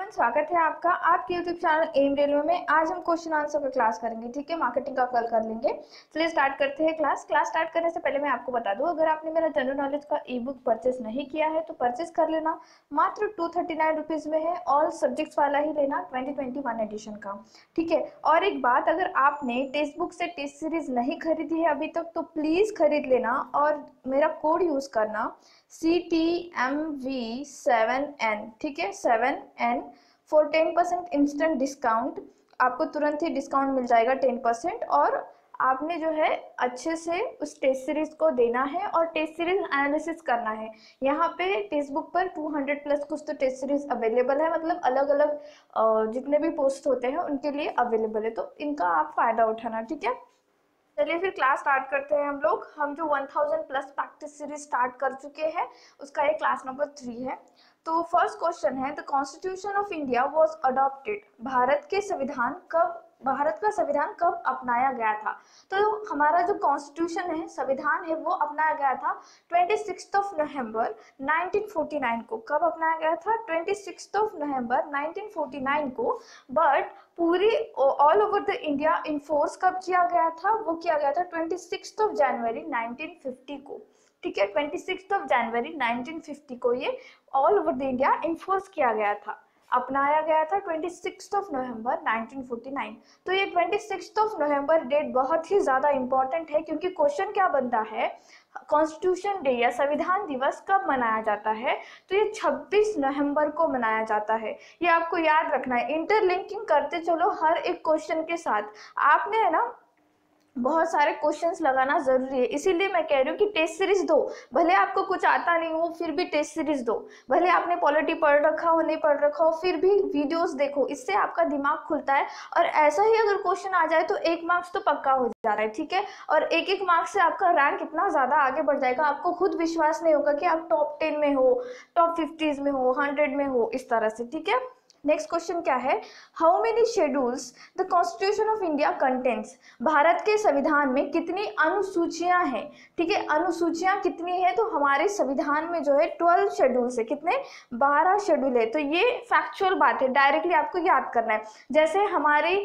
Everyone, स्वागत है आपका आपके यूट्यूब चैनल एम रेलवे में। आज हम क्वेश्चन आंसर का क्लास करेंगे, ठीक है। मार्केटिंग का कल कर लेंगे। चलिए स्टार्ट करते हैं क्लास स्टार्ट करने से पहले मैं आपको बता दूं, अगर आपने मेरा जनरल नॉलेज का ई बुक परचेस नहीं किया है तो परचेस कर लेना। मात्र 239 रुपीज में है। ऑल सब्जेक्ट्स वाला ही लेना, 2021 एडिशन का, ठीक है। और एक बात, अगर आपने टेक्स्ट बुक से टेस्ट सीरीज नहीं खरीदी है अभी तक तो प्लीज खरीद लेना और मेरा कोड यूज करना CTMV7N, ठीक है, 7N फॉर 10% इंस्टेंट डिस्काउंट। आपको तुरंत ही डिस्काउंट मिल जाएगा 10%। और आपने जो है अच्छे से उस टेस्ट सीरीज को देना है और टेस्ट सीरीज एनालिसिस करना है। यहाँ पे टेक्स्ट बुक पर 200 प्लस कुछ तो टेस्ट सीरीज अवेलेबल है, मतलब अलग अलग जितने भी पोस्ट होते हैं उनके लिए अवेलेबल है, तो इनका आप फायदा उठाना, ठीक है। चलिए फिर क्लास स्टार्ट करते हैं हम जो 1000 प्लस प्रैक्टिस सीरीज स्टार्ट कर चुके हैं उसका ये क्लास नंबर 3 है। तो फर्स्ट क्वेश्चन है, the constitution of India was adopted. Bharat का संविधान कब अपनाया गया था? तो हमारा जो कॉन्स्टिट्यूशन है, संविधान है, वो अपनाया गया था 26 नवंबर 1949 को। कब अपनाया गया था? 26 नवंबर 1949 को। बट पूरी all over the India enforce कब किया गया था? वो किया गया था 26 जनवरी 1950 को, ठीक है। 26 जनवरी 1950 को ये all over the India enforce किया गया था, अपनाया गया था 26 नवंबर 1949। तो ये 26 नवंबर डेट बहुत ही ज़्यादा इंपॉर्टेंट है, क्योंकि क्वेश्चन क्या बनता है, कॉन्स्टिट्यूशन डे या संविधान दिवस कब मनाया जाता है? तो ये 26 नवंबर को मनाया जाता है। ये आपको याद रखना है, इंटरलिंकिंग करते चलो हर एक क्वेश्चन के साथ। आपने है ना बहुत सारे क्वेश्चंस लगाना जरूरी है, इसीलिए मैं कह रही हूँ कि टेस्ट सीरीज दो। भले आपको कुछ आता नहीं हो फिर भी टेस्ट सीरीज दो, भले आपने पॉलिटी पढ़ रखा हो नहीं पढ़ रखा हो फिर भी वीडियोस देखो, इससे आपका दिमाग खुलता है। और ऐसा ही अगर क्वेश्चन आ जाए तो 1 मार्क्स तो पक्का हो जाता है, ठीक है। और एक एक मार्क्स से आपका रैंक इतना ज्यादा आगे बढ़ जाएगा, आपको खुद विश्वास नहीं होगा कि आप टॉप 10 में हो, टॉप 50 में हो, 100 में हो, इस तरह से, ठीक है। नेक्स्ट क्वेश्चन क्या है, how many schedules the constitution of India contents. Bharat के संविधान में कितनी अनुसूचियां हैं, ठीक है। अनुसूचियां कितनी है? तो हमारे संविधान में जो है 12 शेड्यूल्स है। कितने? 12 शेड्यूल है। तो ये फैक्चुअल बात है, डायरेक्टली आपको याद करना है। जैसे हमारी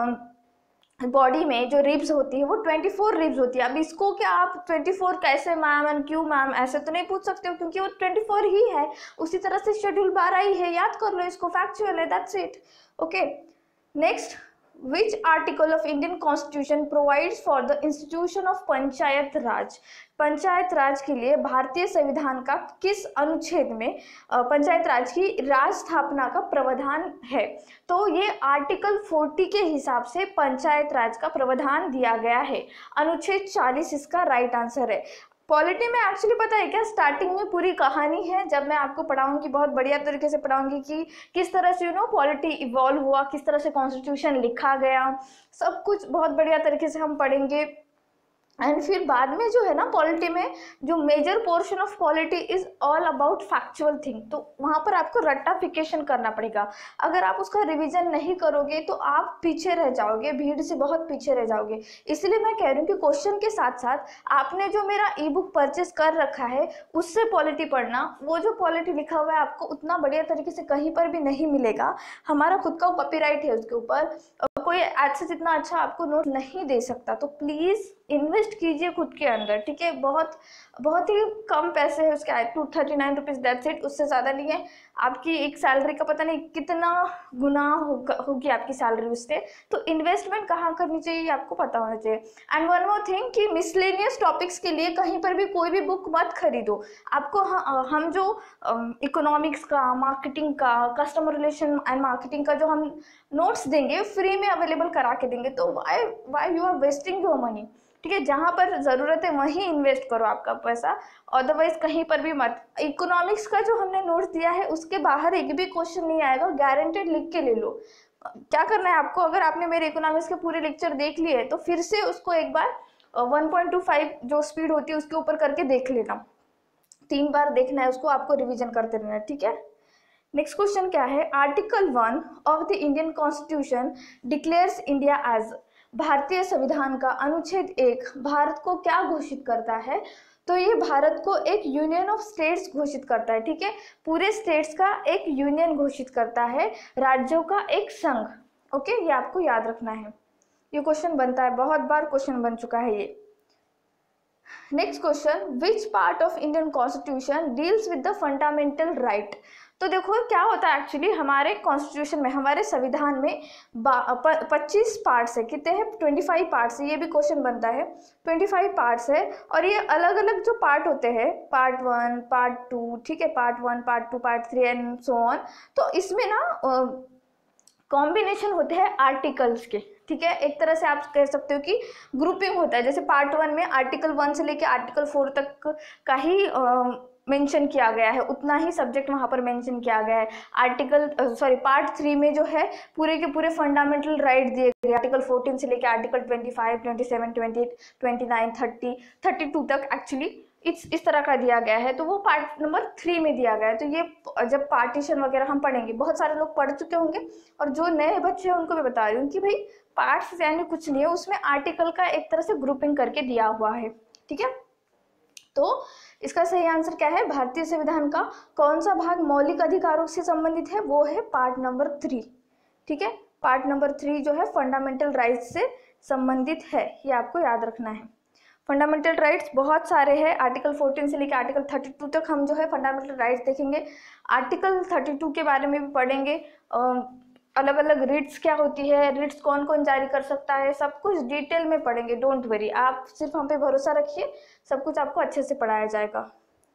बॉडी में जो रिब्स होती है वो 24 रिब्स होती है। अब इसको क्या आप 24 कैसे मैम एंड क्यों मैम ऐसे तो नहीं पूछ सकते हो, क्योंकि वो 24 ही है। उसी तरह से शेड्यूल 12 ही है, याद कर लो इसको, फैक्चुअल है, that's it, okay. Next, Which article of Indian Constitution provides for the institution of panchayat Raj? Panchayat Raj के लिए भारतीय संविधान का किस अनुच्छेद में पंचायत राज की राज स्थापना का प्रावधान है? तो ये आर्टिकल 40 के हिसाब से पंचायत राज का प्रावधान दिया गया है। अनुच्छेद 40 इसका राइट आंसर है। पॉलिटी में एक्चुअली पता है क्या, स्टार्टिंग में पूरी कहानी है, जब मैं आपको पढ़ाऊंगी बहुत बढ़िया तरीके से पढ़ाऊंगी कि किस तरह से पॉलिटी इवॉल्व हुआ, किस तरह से कॉन्स्टिट्यूशन लिखा गया, सब कुछ बहुत बढ़िया तरीके से हम पढ़ेंगे। एंड फिर बाद में जो है ना, पॉलिटी में जो major portion of polity is all about factual thing, तो वहां पर आपको रट्टाफिकेशन करना पड़ेगा। अगर आप उसका रिवीजन नहीं करोगे तो आप पीछे रह जाओगे, भीड़ से बहुत पीछे रह जाओगे। इसलिए मैं कह रही हूँ कि क्वेश्चन के साथ साथ आपने जो मेरा ई बुक परचेस कर रखा है उससे पॉलिटी पढ़ना। वो जो पॉलिटी लिखा हुआ है आपको उतना बढ़िया तरीके से कहीं पर भी नहीं मिलेगा, हमारा खुद का कॉपीराइट है उसके ऊपर, कोई ऐसे जितना अच्छा आपको नोट नहीं दे सकता। तो प्लीज इन्वेस्ट कीजिए खुद के अंदर, ठीक है। बहुत बहुत ही कम पैसे है उसके, 239 रुपीज, दैट्स इट, उससे ज़्यादा नहीं है। आपकी एक सैलरी का पता नहीं कितना गुना होगी आपकी सैलरी उससे। तो इन्वेस्टमेंट कहाँ करनी चाहिए आपको पता होना चाहिए। एंड वन मोर थिंग कि मिसलेनियस टॉपिक्स के लिए कहीं पर भी कोई भी बुक मत खरीदो। आपको हम जो इकोनॉमिक्स का, मार्केटिंग का, कस्टमर रिलेशन एंड मार्केटिंग का जो हम नोट्स देंगे फ्री में अवेलेबल करा के देंगे, तो why you are wasting your money, ठीक है। जहां पर जरूरत है वहीं इन्वेस्ट करो आपका पैसा, अदरवाइज कहीं पर भी मत। इकोनॉमिक्स का जो हमने नोट्स दिया है उसके बाहर एक भी क्वेश्चन नहीं आएगा, गारंटेड, लिख के ले लो। क्या करना है आपको, अगर आपने मेरे इकोनॉमिक्स के पूरे लेक्चर देख लिए तो फिर से उसको एक बार 1.25 जो स्पीड होती है उसके ऊपर करके देख लेना, 3 बार देखना है उसको, आपको रिविजन करते रहना है, ठीक है। नेक्स्ट क्वेश्चन क्या है, article 1 of the Indian constitution declares India as. भारतीय संविधान का अनुच्छेद 1 भारत को क्या घोषित करता है? तो ये भारत को एक यूनियन ऑफ स्टेट्स घोषित करता है, ठीक है, पूरे स्टेट्स का एक यूनियन घोषित करता है, राज्यों का एक संघ। ओके, ये आपको याद रखना है, ये क्वेश्चन बनता है, बहुत बार क्वेश्चन बन चुका है ये। Next question, which part of Indian constitution deals with the fundamental right. तो देखो क्या होता है एक्चुअली, हमारे कॉन्स्टिट्यूशन में, हमारे संविधान में 25 पार्ट्स है, कितने हैं, 25 पार्ट्स है, ये भी क्वेश्चन बनता है, 25 पार्ट्स है, और ये अलग अलग जो पार्ट होते हैं, पार्ट 1, पार्ट 2, ठीक है, part 1, part 2, part 3 and so on. तो इसमें ना कॉम्बिनेशन होते हैं आर्टिकल्स के, ठीक है, एक तरह से आप कह सकते हो कि ग्रुपिंग होता है। जैसे पार्ट 1 में आर्टिकल 1 से लेकर आर्टिकल 4 तक का ही मेंशन किया गया है, उतना ही सब्जेक्ट वहाँ पर मेंशन किया गया है। पार्ट 3 में जो है पूरे के पूरे फंडामेंटल राइट दिए गए, आर्टिकल 14 से लेकर आर्टिकल 25, 27, 28, 29, 30, 32 तक एक्चुअली इस तरह का दिया गया है। तो वो पार्ट नंबर 3 में दिया गया है। तो ये जब पार्टीशन वगैरह हम पढ़ेंगे, बहुत सारे लोग पढ़ चुके होंगे, और जो नए बच्चे हैं उनको भी बता रही हूँ कि भाई पार्ट्स यानी कुछ नहीं है, उसमें आर्टिकल का एक तरह से ग्रुपिंग करके दिया हुआ है, ठीक है। तो इसका सही आंसर क्या है, भारतीय संविधान का कौन सा भाग मौलिक अधिकारों से संबंधित है, वो है पार्ट नंबर 3, ठीक है, पार्ट नंबर 3 जो है फंडामेंटल राइट्स से संबंधित है, ये आपको याद रखना है। फंडामेंटल राइट्स बहुत सारे हैं, आर्टिकल 14 से लेकर आर्टिकल 32 तक हम जो है फंडामेंटल राइट्स देखेंगे। आर्टिकल 32 के बारे में भी पढ़ेंगे, अलग अलग रिट्स क्या होती है, रिट्स कौन कौन जारी कर सकता है, सब कुछ डिटेल में पढ़ेंगे, डोंट वरी, आप सिर्फ हम पे भरोसा रखिए, सब कुछ आपको अच्छे से पढ़ाया जाएगा।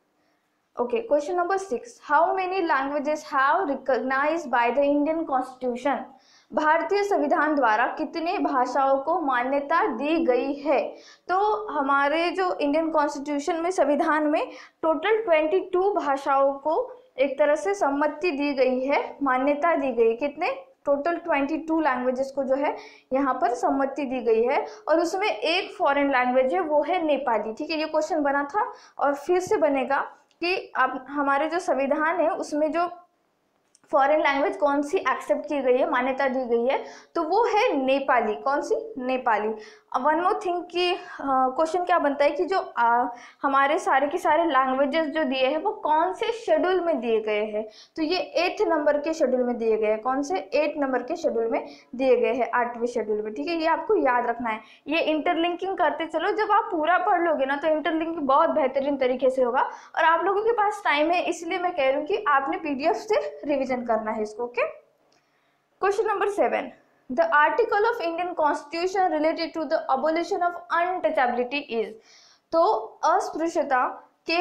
Okay, question number 6, how many languages have recognised by the Indian constitution. भारतीय संविधान द्वारा कितने भाषाओं को मान्यता दी गई है। तो हमारे जो इंडियन कॉन्स्टिट्यूशन में, संविधान में टोटल 22 भाषाओं को एक तरह से सम्मति दी गई है, मान्यता दी गई, कितने, टोटल 22 लैंग्वेजेस को जो है यहाँ पर सम्मति दी गई है, और उसमें एक फॉरेन लैंग्वेज है, वो है नेपाली, ठीक है। ये क्वेश्चन बना था और फिर से बनेगा कि अब हमारे जो संविधान है उसमें जो फॉरेन लैंग्वेज कौन सी एक्सेप्ट की गई है, मान्यता दी गई है, तो वो है नेपाली। कौन सी, नेपाली। वन मोर थिंग कि क्वेश्चन क्या बनता है कि जो हमारे सारे के सारे लैंग्वेजेस जो दिए हैं वो कौन से शेड्यूल में दिए गए हैं, तो ये 8th नंबर के शेड्यूल में दिए गए हैं। कौन से, 8 नंबर के शेड्यूल में दिए गए हैं, 8वें शेड्यूल में, ठीक है, ये आपको याद रखना है। ये इंटरलिंकिंग करते चलो, जब आप पूरा पढ़ लोगे ना तो इंटरलिंकिंग बहुत बेहतरीन तरीके से होगा, और आप लोगों के पास टाइम है, इसलिए मैं कह रही हूँ कि आपने PDF से रिविजन करना है इसको। Okay, question number 7, The article of Indian Constitution related to the abolition of untouchability is। तो अस्पृश्यता के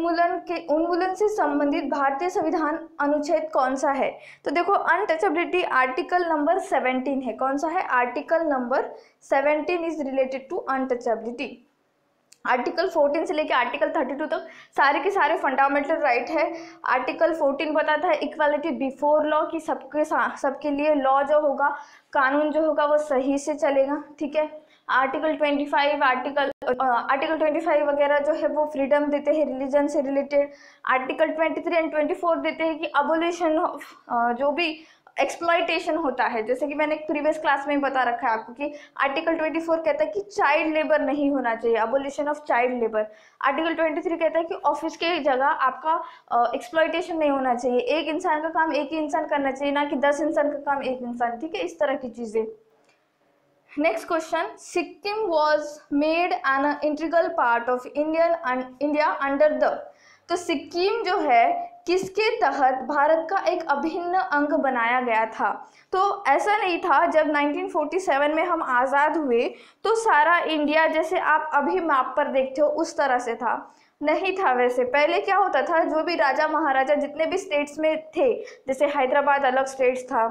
उन्मूलन से संबंधित भारतीय संविधान अनुच्छेद कौन सा है। तो देखो, अनटचेबिलिटी आर्टिकल नंबर 17 है। कौन सा है, article number 17 is related to untouchability. Article 14 से लेकर आर्टिकल 32 तक सारे के सारे फंडामेंटल राइट है। आर्टिकल 14 बताता है इक्वालिटी बिफोर लॉ, कि सबके लिए लॉ जो होगा, कानून जो होगा वो सही से चलेगा, ठीक है। आर्टिकल 25 आर्टिकल 25 वगैरह जो है वो फ्रीडम देते हैं रिलीजन से रिलेटेड। आर्टिकल 23 एंड 24 देते हैं कि अबोलिशन ऑफ जो भी एक्सप्लॉयटेशन होता है, जैसे कि मैंने एक प्रीवियस क्लास में ही बता रखा है आपको कि आर्टिकल 24 कहता है कि चाइल्ड लेबर नहीं होना चाहिए, abolition of child labour. Article 23 कहता है कि ऑफिस के जगह आपका एक्सप्लॉयटेशन नहीं होना चाहिए, एक इंसान का काम एक ही इंसान करना चाहिए, ना कि 10 इंसान का काम एक इंसान, ठीक है, इस तरह की चीजें। Next question, Sikkim was made an integral part of India under the. तो सिक्किम जो है किसके तहत भारत का एक अभिन्न अंग बनाया गया था। तो ऐसा नहीं था, जब 1947 में हम आज़ाद हुए तो सारा इंडिया जैसे आप अभी मैप पर देखते हो उस तरह से था, नहीं था। वैसे पहले क्या होता था, जो भी राजा महाराजा जितने भी स्टेट्स में थे, जैसे हैदराबाद अलग स्टेट्स था,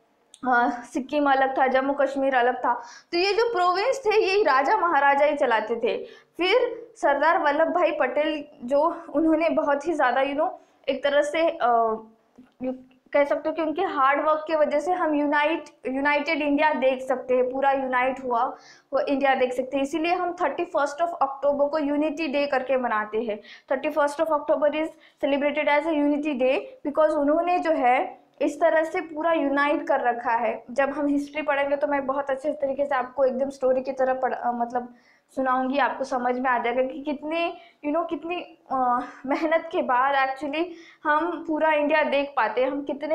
सिक्किम अलग था, जम्मू कश्मीर अलग था, तो ये जो प्रोविंस थे ये राजा महाराजा ही चलाते थे। फिर सरदार वल्लभ भाई पटेल जो, उन्होंने बहुत ही ज़्यादा एक तरह से कह सकते हो कि उनके हार्ड वर्क की वजह से हम यूनाइटेड इंडिया देख सकते हैं, पूरा यूनाइट हुआ वो इंडिया देख सकते हैं। इसीलिए हम 31 अक्टूबर को यूनिटी डे करके मनाते हैं। 31 October is celebrated as a unity day because उन्होंने जो है इस तरह से पूरा यूनाइट कर रखा है। जब हम हिस्ट्री पढ़ेंगे तो मैं बहुत अच्छे तरीके से आपको एकदम स्टोरी की तरह मतलब सुनाऊंगी, आपको समझ में आ जाएगा कि कितने कितनी मेहनत के बाद एक्चुअली हम पूरा इंडिया देख पाते हैं, हम कितने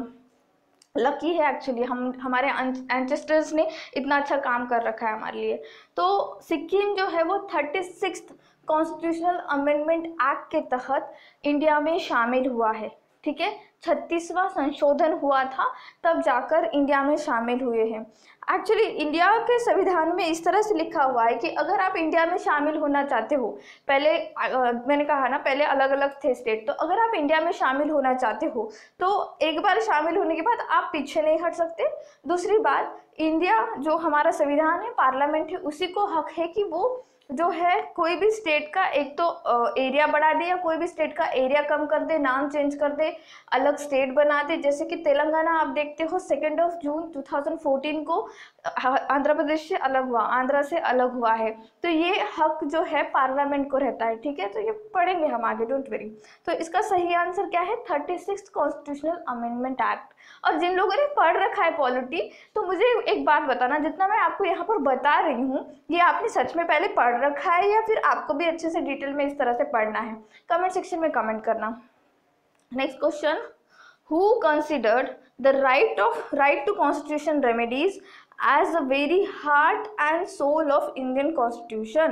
लकी है एक्चुअली, हम हमारे एंसेस्टर्स ने इतना अच्छा काम कर रखा है हमारे लिए। तो सिक्किम जो है वो 36 कॉन्स्टिट्यूशनल अमेंडमेंट एक्ट के तहत इंडिया में शामिल हुआ है, ठीक है। 36वां संशोधन हुआ था तब जाकर इंडिया में शामिल हुए हैं। एक्चुअली इंडिया के संविधान में इस तरह से लिखा हुआ है कि अगर आप इंडिया में शामिल होना चाहते हो, पहले मैंने कहा ना पहले अलग अलग थे स्टेट, तो अगर आप इंडिया में शामिल होना चाहते हो तो एक बार शामिल होने के बाद आप पीछे नहीं हट सकते। दूसरी बात, इंडिया जो हमारा संविधान है, पार्लियामेंट है, उसी को हक है कि वो जो है कोई भी स्टेट का एक तो एरिया बढ़ा दे या कोई भी स्टेट का एरिया कम कर दे, नाम चेंज कर दे, अलग स्टेट बना दे। जैसे कि तेलंगाना आप देखते हो 2 जून 2014 को आंध्र प्रदेश से अलग हुआ, आंध्रा से अलग हुआ है। तो ये हक जो है पार्लियामेंट को रहता है, ठीक है। तो ये पढ़ेंगे हम आगे, डोंट वरी। तो इसका सही आंसर क्या है? 36 कॉन्स्टिट्यूशनल अमेंडमेंट एक्ट। और जिन लोगों ने पढ़ रखा है पॉलिटी, तो मुझे एक बात बताना, जितना मैं आपको यहाँ पर बता रही हूँ ये आपने सच में पहले पढ़ रखा है या फिर आपको भी अच्छे से डिटेल में इस तरह से पढ़ना है? कमेंट सेक्शन में कमेंट करना। Next question, who considered the right to constitution remedies as the very heart and soul of Indian constitution?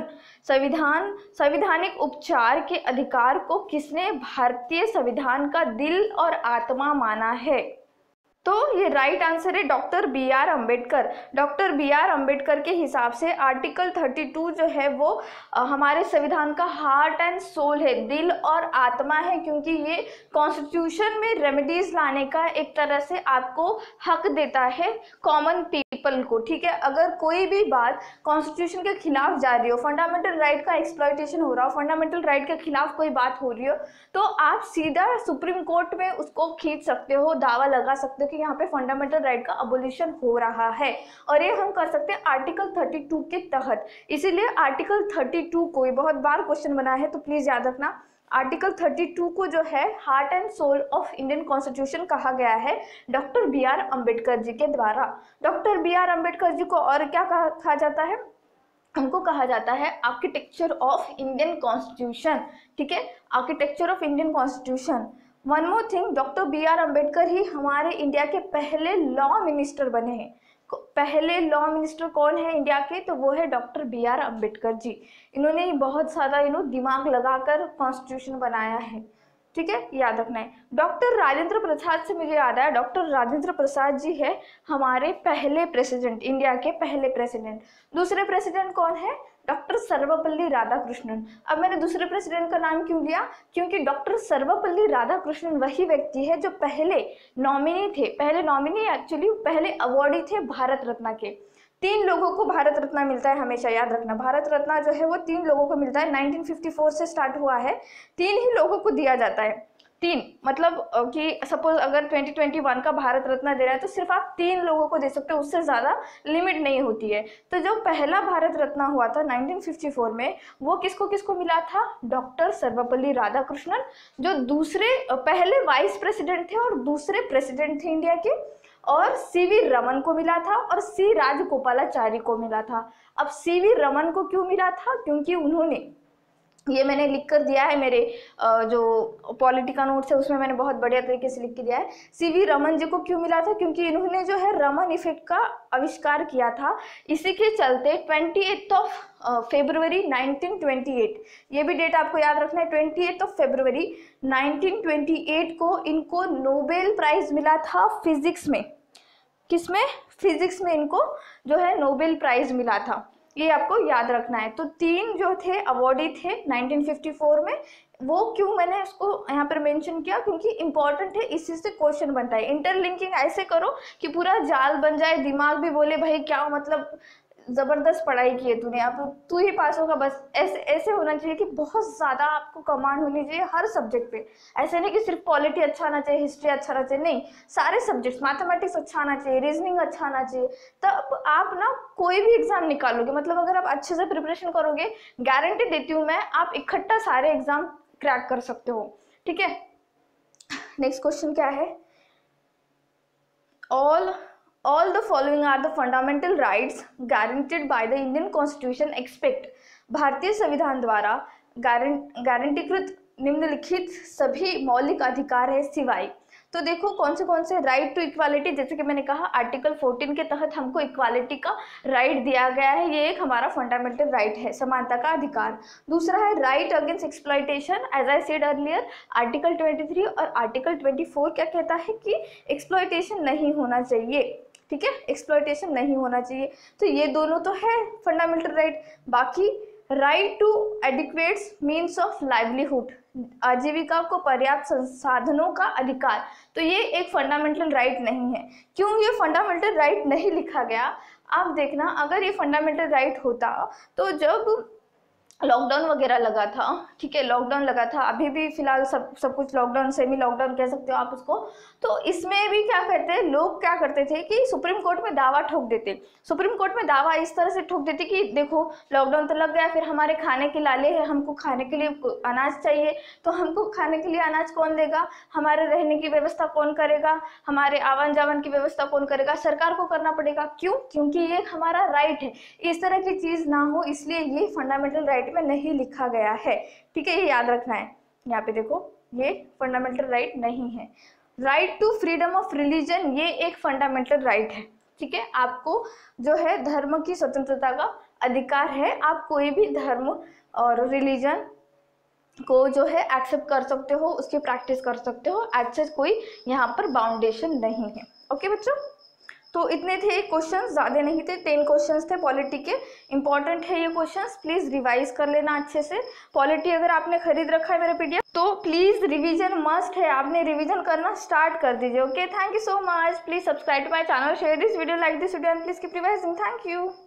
संविधानिक उपचार के अधिकार को किसने भारतीय संविधान का दिल और आत्मा माना है? तो ये राइट आंसर है doctor B R Ambedkar. Doctor B R Ambedkar के हिसाब से आर्टिकल 32 जो है वो हमारे संविधान का हार्ट एंड सोल है, दिल और आत्मा है, क्योंकि ये कॉन्स्टिट्यूशन में रेमेडीज लाने का एक तरह से आपको हक देता है कॉमन पीपल को, ठीक है। अगर कोई भी बात कॉन्स्टिट्यूशन के खिलाफ जा रही हो, फंडामेंटल राइट का एक्सप्लॉयटेशन हो रहा हो, फंडामेंटल राइट के खिलाफ कोई बात हो रही हो, तो आप सीधा सुप्रीम कोर्ट में उसको खींच सकते हो, दावा लगा सकते हो कि यहाँ पे फंडामेंटल राइट का अबोलिशन हो रहा है, और ये हम कर सकते हैं आर्टिकल 32 के तहत। इसीलिए आर्टिकल 32 को बहुत बार क्वेश्चन बना है, तो प्लीज याद रखना, आर्टिकल 32 को जो है heart and soul of Indian constitution कहा गया है doctor B R Ambedkar ji के द्वारा। Doctor B R Ambedkar ji को और क्या कहा जाता है? उनको कहा जाता है आर्किटेक्चर ऑफ इंडियन कॉन्स्टिट्यूशन, ठीक है, architecture of Indian constitution. One more thing, doctor B R Ambedkar ही हमारे इंडिया के पहले लॉ मिनिस्टर बने हैं। पहले लॉ मिनिस्टर कौन है इंडिया के? तो वो है doctor B R Ambedkar ji. इन्होंने बहुत ज़्यादा दिमाग लगाकर कॉन्स्टिट्यूशन बनाया है, ठीक है, याद रखना है। डॉक्टर राजेंद्र प्रसाद से मुझे याद आया, डॉक्टर राजेंद्र प्रसाद जी है हमारे पहले प्रेसिडेंट, इंडिया के पहले प्रेसिडेंट। दूसरे प्रेसिडेंट कौन है? डॉक्टर सर्वपल्ली राधाकृष्णन। अब मैंने दूसरे प्रेसिडेंट का नाम क्यों लिया? क्योंकि डॉक्टर सर्वपल्ली राधाकृष्णन वही व्यक्ति है जो पहले नॉमिनी थे, पहले नॉमिनी एक्चुअली पहले अवॉर्डी थे भारत रत्न के। 3 लोगों को भारत रत्न मिलता है, हमेशा याद रखना। भारत रत्न जो है वो 3 लोगों को मिलता है, 1954 से स्टार्ट हुआ है, 3 ही लोगों को दिया जाता है। 3 मतलब कि सपोज अगर 2021 का भारत रत्न दे रहा है तो सिर्फ आप 3 लोगों को दे सकते हो, उससे ज़्यादा लिमिट नहीं होती है। तो जो पहला भारत रत्न हुआ था 1954 में, वो किसको किसको मिला था? डॉक्टर सर्वपल्ली राधाकृष्णन, जो दूसरे पहले वाइस प्रेसिडेंट थे और दूसरे प्रेसिडेंट थे इंडिया के, और सीवी रमन को मिला था और सी राजगोपालाचारी को मिला था। अब सीवी रमन को क्यों मिला था? क्योंकि उन्होंने, ये मैंने लिख कर दिया है मेरे जो पॉलिटिका नोट्स है उसमें मैंने बहुत बढ़िया तरीके से लिख के दिया है। सीवी रमन जी को क्यों मिला था? क्योंकि इन्होंने जो है रमन इफेक्ट का आविष्कार किया था। इसी के चलते 28 फरवरी 1928, ये भी डेट आपको याद रखना है, 28 फरवरी 1928 को इनको नोबेल प्राइज मिला था फिजिक्स में। किसमें? फिजिक्स में इनको जो है नोबेल प्राइज मिला था, ये आपको याद रखना है। तो 3 जो थे अवॉर्डी थे 1954 में, वो क्यों मैंने उसको यहाँ पर मेंशन किया? क्योंकि इंपॉर्टेंट है, इसी से क्वेश्चन बनता है। इंटरलिंकिंग ऐसे करो कि पूरा जाल बन जाए, दिमाग भी बोले भाई क्या मतलब जबरदस्त पढ़ाई की है तूने, अब तू ही पास होगा, बस ऐसे ऐसे होना चाहिए कि बहुत ज़्यादा आपको कमांड होनी चाहिए हर सब्जेक्ट पे। ऐसे नहीं कि सिर्फ पॉलिटी अच्छा आना चाहिए, हिस्ट्री अच्छा आना चाहिए, नहीं, सारे सब्जेक्ट्स, मैथमेटिक्स अच्छा आना चाहिए, रीजनिंग अच्छा आना चाहिए। तब आप ना कोई भी एग्जाम निकालोगे, मतलब अगर आप अच्छे से प्रिपरेशन करोगे, गारंटी देती हूँ मैं, आप इकट्ठा सारे एग्जाम क्रैक कर सकते हो, ठीक है। नेक्स्ट क्वेश्चन क्या है? all the following are the fundamental rights guaranteed by the Indian Constitution except भारतीय संविधान द्वारा गारंटीकृत निम्नलिखित सभी मौलिक अधिकार है सिवाय। तो देखो कौन से राइट टू इक्वालिटी, जैसे कि मैंने कहा आर्टिकल 14 के तहत हमको इक्वालिटी का राइट दिया गया है, ये एक हमारा फंडामेंटल राइट है, समानता का अधिकार। दूसरा है right against exploitation, as I said earlier article 23 और आर्टिकल 24 क्या कहता है कि एक्सप्लॉयटेशन नहीं होना चाहिए, ठीक है, एक्सप्लॉयटेशन नहीं होना चाहिए। तो ये दोनों तो है फंडामेंटल राइट। बाकी right to adequate means of livelihood, आजीविका को पर्याप्त संसाधनों का अधिकार, तो ये एक फंडामेंटल राइट नहीं है। क्यों ये फंडामेंटल राइट नहीं लिखा गया, आप देखना, अगर ये फंडामेंटल राइट होता तो जब लॉकडाउन वगैरह लगा था, ठीक है, लॉकडाउन लगा था, अभी भी फिलहाल सब कुछ लॉकडाउन, सेमी लॉकडाउन कह सकते हो आप उसको, तो इसमें भी क्या करते, लोग क्या करते थे कि सुप्रीम कोर्ट में दावा ठोक देते। सुप्रीम कोर्ट में दावा इस तरह से ठोक देते कि देखो लॉकडाउन तो लग गया, फिर हमारे खाने के लाले हैं, हमको खाने के लिए अनाज चाहिए, तो हमको खाने के लिए अनाज कौन देगा, हमारे रहने की व्यवस्था कौन करेगा, हमारे आवन जावन की व्यवस्था कौन करेगा, सरकार को करना पड़ेगा। क्यों? क्योंकि ये हमारा राइट है, इस तरह की चीज़ ना हो, इसलिए ये फंडामेंटल राइट में नहीं लिखा गया है, ठीक है, ये याद रखना है। यहाँ पे देखो ये फंडामेंटल राइट नहीं है। Right to freedom of religion, ये एक फंडामेंटल राइट है, ठीक है, आपको जो है धर्म की स्वतंत्रता का अधिकार है, आप कोई भी धर्म और रिलीजन को जो है एक्सेप्ट कर सकते हो, उसकी प्रैक्टिस कर सकते हो, ऐसा कोई यहाँ पर बाउंडेशन नहीं है। ओके बच्चों, तो इतने थे क्वेश्चंस, ज़्यादा नहीं थे, 10 क्वेश्चंस थे पॉलिटी के। इंपॉर्टेंट है ये क्वेश्चंस, प्लीज़ रिवाइज कर लेना अच्छे से। पॉलिटी अगर आपने खरीद रखा है मेरा पीडीएफ तो प्लीज़ रिवीजन मस्ट है, आपने रिवीजन करना स्टार्ट कर दीजिए। Okay, thank you so much, please subscribe to my channel, share this video, like this video and please keep revising. Thank you.